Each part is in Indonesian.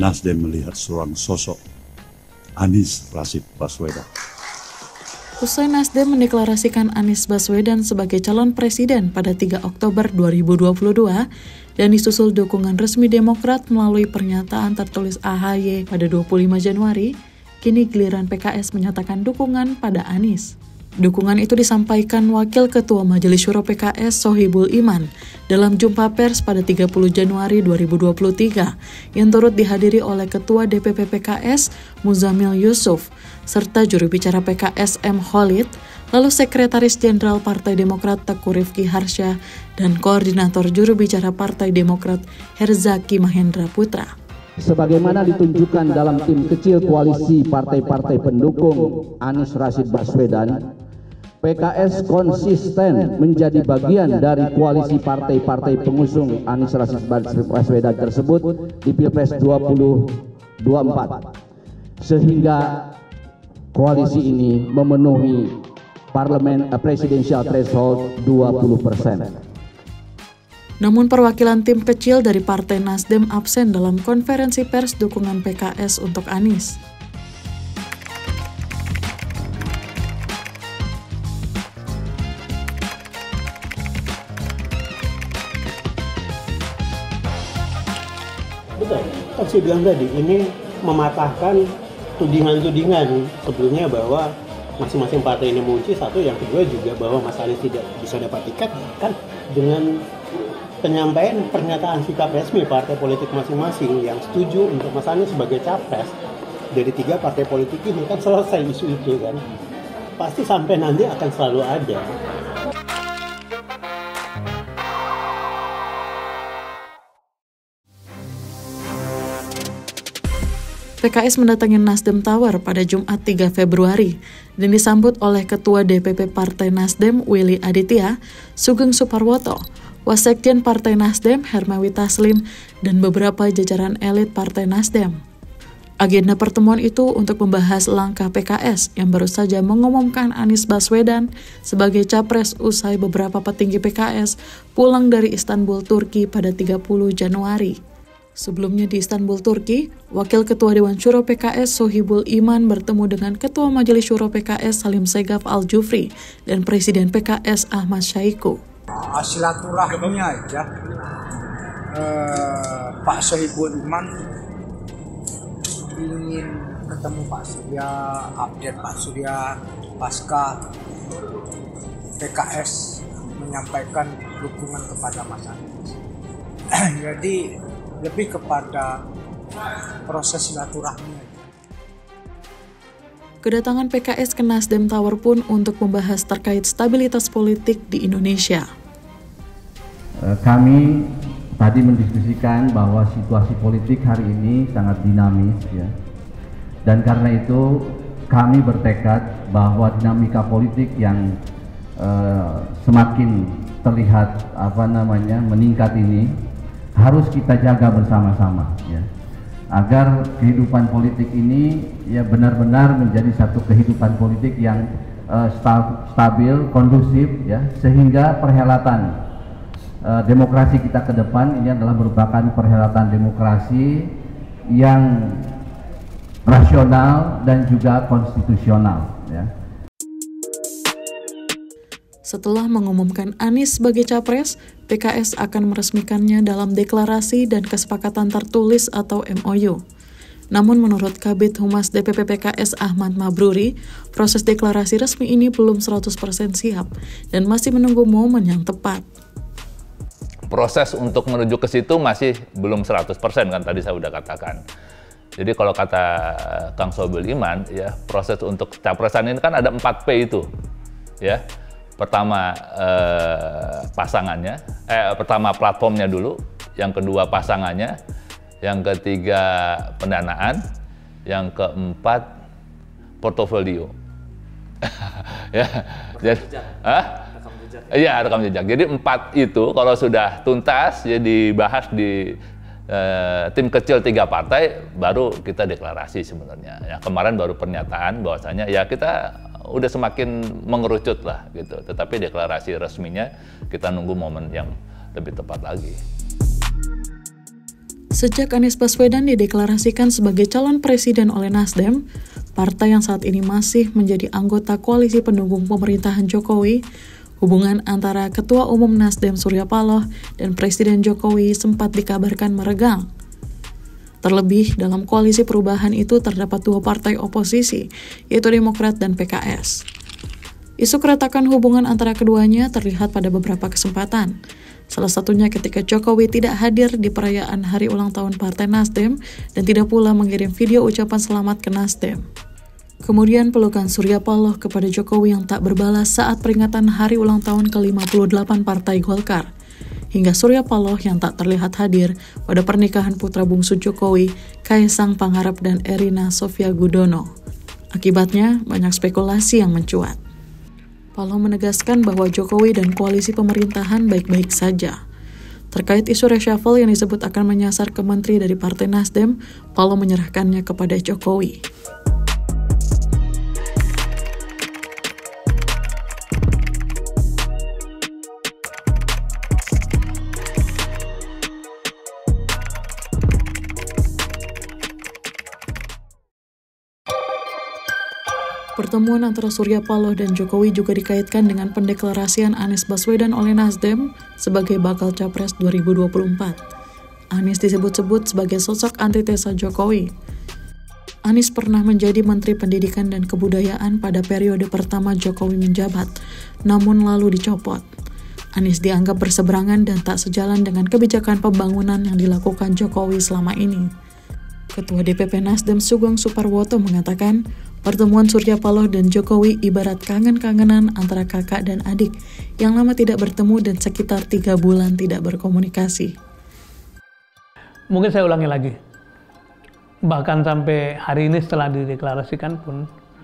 Nasdem melihat seorang sosok Anies Rashid Baswedan. Usai Nasdem mendeklarasikan Anies Baswedan sebagai calon presiden pada 3 Oktober 2022 dan disusul dukungan resmi Demokrat melalui pernyataan tertulis AHY pada 25 Januari, kini giliran PKS menyatakan dukungan pada Anies. Dukungan itu disampaikan Wakil Ketua Majelis Syuro PKS Sohibul Iman dalam jumpa pers pada 30 Januari 2023 yang turut dihadiri oleh Ketua DPP PKS Muzamil Yusuf serta juru bicara PKS M. Khalid, lalu Sekretaris Jenderal Partai Demokrat Teguh Rifki Harsha dan Koordinator Juru Bicara Partai Demokrat Herzaki Mahendra Putra. Sebagaimana ditunjukkan dalam tim kecil koalisi partai-partai pendukung Anies Rashid Baswedan, PKS konsisten menjadi bagian dari koalisi partai-partai pengusung Anies Rashid Baswedan tersebut di Pilpres 2024, sehingga koalisi ini memenuhi presidential threshold 20%. Namun perwakilan tim kecil dari Partai Nasdem absen dalam konferensi pers dukungan PKS untuk Anies. Betul, kan saya bilang tadi, ini mematahkan tudingan-tudingan sebelumnya bahwa masing-masing partai ini mengunci satu, yang kedua juga bahwa Mas Anies tidak bisa dapat tiket kan dengan penyampaian pernyataan sikap resmi partai politik masing-masing yang setuju untuk Mas Anies sebagai capres dari 3 partai politik ini, kan selesai isu itu kan. Pasti sampai nanti akan selalu ada. PKS mendatangi Nasdem Tower pada Jumat 3 Februari dan disambut oleh Ketua DPP Partai Nasdem Willy Aditya, Sugeng Suparwoto, Wasekjen Partai Nasdem Hermawi Taslim, dan beberapa jajaran elit Partai Nasdem. Agenda pertemuan itu untuk membahas langkah PKS yang baru saja mengumumkan Anies Baswedan sebagai capres usai beberapa petinggi PKS pulang dari Istanbul, Turki pada 30 Januari. Sebelumnya di Istanbul, Turki, Wakil Ketua Dewan Syuro PKS Sohibul Iman bertemu dengan Ketua Majelis Syuro PKS Salim Segaf Al-Jufri dan Presiden PKS Ahmad Syaiqo. Silaturahminya aja, Pak Sohibul Iman ingin ketemu Pak Surya, update Pak Surya pasca PKS menyampaikan dukungan kepada Mas Anies. Jadi lebih kepada proses silaturahmi. Kedatangan PKS ke Nasdem Tower pun untuk membahas terkait stabilitas politik di Indonesia. Kami tadi mendiskusikan bahwa situasi politik hari ini sangat dinamis, ya. Dan karena itu kami bertekad bahwa dinamika politik yang semakin terlihat meningkat ini harus kita jaga bersama-sama, ya, agar kehidupan politik ini ya benar-benar menjadi satu kehidupan politik yang stabil, kondusif, ya, sehingga perhelatan demokrasi kita ke depan ini adalah merupakan perhelatan demokrasi yang rasional dan juga konstitusional, ya. Setelah mengumumkan Anies sebagai capres, PKS akan meresmikannya dalam deklarasi dan kesepakatan tertulis atau MOU. Namun menurut Kabid Humas DPP PKS Ahmad Mabruri, proses deklarasi resmi ini belum 100% siap dan masih menunggu momen yang tepat. Proses untuk menuju ke situ masih belum 100% kan tadi saya udah katakan. Jadi kalau kata Kang Sohibul Iman, ya, proses untuk capresan ini kan ada 4P itu, ya. Pertama pasangannya, pertama platformnya dulu, yang kedua pasangannya, yang ketiga pendanaan, yang keempat portofolio. Ya, jadi, iya, rekam jejak. Jadi 4 itu kalau sudah tuntas, ya dibahas di tim kecil 3 partai, baru kita deklarasi sebenarnya. Ya, kemarin baru pernyataan bahwasanya ya kita udah semakin mengerucut lah gitu. Tetapi deklarasi resminya kita nunggu momen yang lebih tepat lagi. Sejak Anies Baswedan dideklarasikan sebagai calon presiden oleh Nasdem, partai yang saat ini masih menjadi anggota koalisi pendukung pemerintahan Jokowi, hubungan antara Ketua Umum Nasdem Surya Paloh dan Presiden Jokowi sempat dikabarkan meregang. Terlebih, dalam koalisi perubahan itu terdapat dua partai oposisi, yaitu Demokrat dan PKS. Isu keretakan hubungan antara keduanya terlihat pada beberapa kesempatan. Salah satunya ketika Jokowi tidak hadir di perayaan hari ulang tahun Partai Nasdem dan tidak pula mengirim video ucapan selamat ke Nasdem. Kemudian pelukan Surya Paloh kepada Jokowi yang tak berbalas saat peringatan hari ulang tahun ke-58 Partai Golkar. Hingga Surya Paloh yang tak terlihat hadir pada pernikahan putra bungsu Jokowi, Kaisang Pangarep dan Erina Sofia Gudono. Akibatnya, banyak spekulasi yang mencuat. Paloh menegaskan bahwa Jokowi dan koalisi pemerintahan baik-baik saja. Terkait isu reshuffle yang disebut akan menyasar ke menteri dari Partai Nasdem, Paloh menyerahkannya kepada Jokowi. Pertemuan antara Surya Paloh dan Jokowi juga dikaitkan dengan pendeklarasian Anies Baswedan oleh Nasdem sebagai bakal Capres 2024. Anies disebut-sebut sebagai sosok antitesa Jokowi. Anies pernah menjadi Menteri Pendidikan dan Kebudayaan pada periode pertama Jokowi menjabat, namun lalu dicopot. Anies dianggap berseberangan dan tak sejalan dengan kebijakan pembangunan yang dilakukan Jokowi selama ini. Ketua DPP Nasdem Sugeng Suparwoto mengatakan, pertemuan Surya Paloh dan Jokowi ibarat kangen-kangenan antara kakak dan adik yang lama tidak bertemu dan sekitar 3 bulan tidak berkomunikasi. Mungkin saya ulangi lagi, bahkan sampai hari ini setelah dideklarasikan pun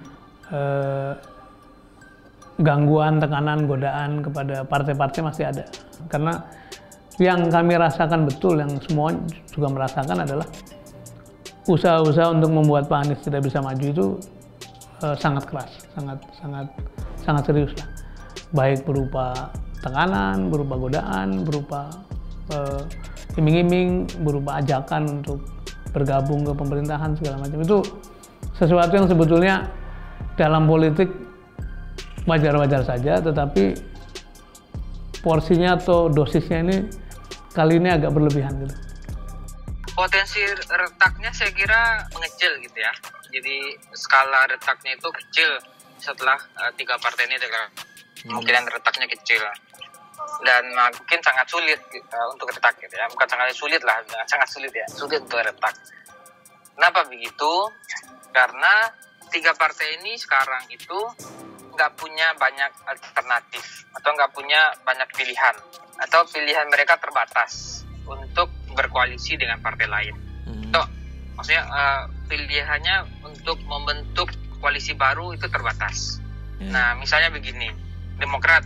gangguan, tekanan, godaan kepada partai-partai masih ada. Karena yang kami rasakan betul, yang semua juga merasakan adalah usaha-usaha untuk membuat Pak Anies tidak bisa maju itu sangat keras, sangat serius lah. Baik berupa tekanan, berupa godaan, berupa iming-iming, berupa ajakan untuk bergabung ke pemerintahan segala macam. Itu sesuatu yang sebetulnya dalam politik wajar-wajar saja, tetapi porsinya atau dosisnya ini kali ini agak berlebihan gitu. Potensi retaknya saya kira mengecil gitu ya. Jadi skala retaknya itu kecil setelah 3 partai ini kemungkinan retaknya kecil. Dan mungkin sangat sulit untuk retak gitu ya. Bukan sangat sulit lah, sangat sulit ya. Sulit untuk retak. Kenapa begitu? Karena 3 partai ini sekarang itu nggak punya banyak alternatif atau nggak punya banyak pilihan. Atau pilihan mereka terbatas untuk berkoalisi dengan partai lain. Maksudnya pilihannya untuk membentuk koalisi baru itu terbatas. Nah, misalnya begini, Demokrat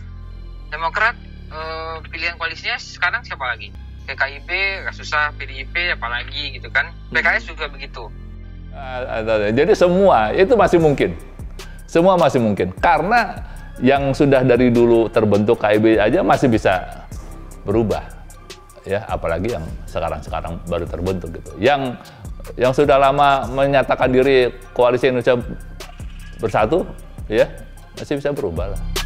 pilihan koalisinya sekarang siapa lagi? PKIP gak susah, PDIP apalagi gitu kan. PKS juga begitu. Jadi semua itu masih mungkin. Semua masih mungkin. Karena yang sudah dari dulu terbentuk KIB aja masih bisa berubah. Ya, apalagi yang sekarang baru terbentuk gitu. Yang sudah lama menyatakan diri Koalisi Indonesia Bersatu, ya masih bisa berubah lah.